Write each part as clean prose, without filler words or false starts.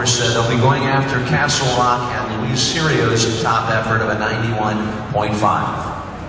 course, they'll be going after Castle Rock and Louise Sirio's top effort of a 91.5.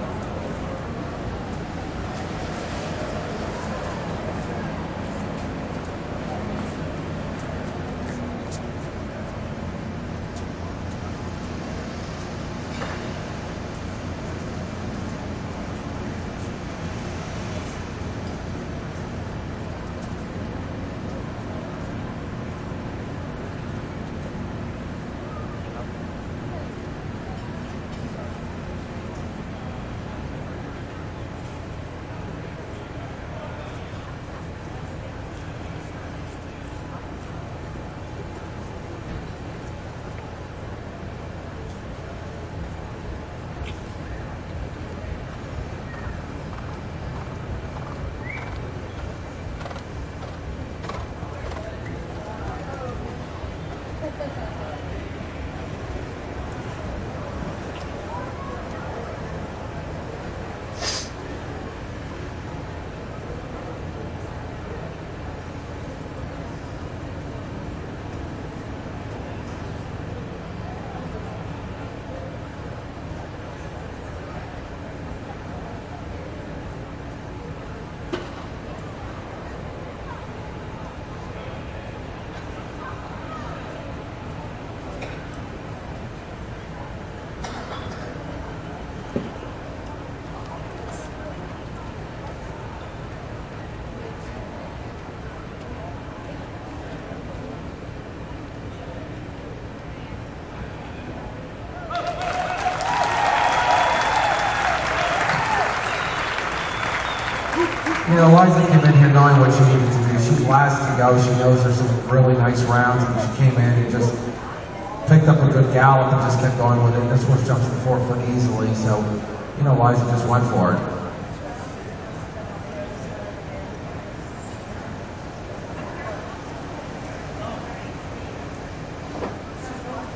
You know, Liza came in here knowing what she needed to do. She's last to go. She knows there's some really nice rounds, and she came in and just picked up a good gallop and just kept going with it. This horse jumps the 4 foot easily, so, you know, Liza just went for it.